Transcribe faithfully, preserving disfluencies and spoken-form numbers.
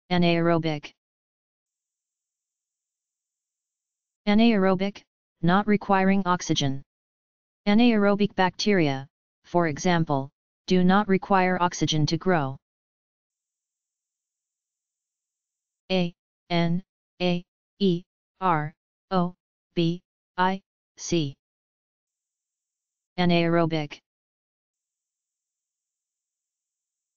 Anaerobic. Anaerobic, not requiring oxygen. Anaerobic bacteria, for example, do not require oxygen to grow. A N A E R O B I C. Anaerobic.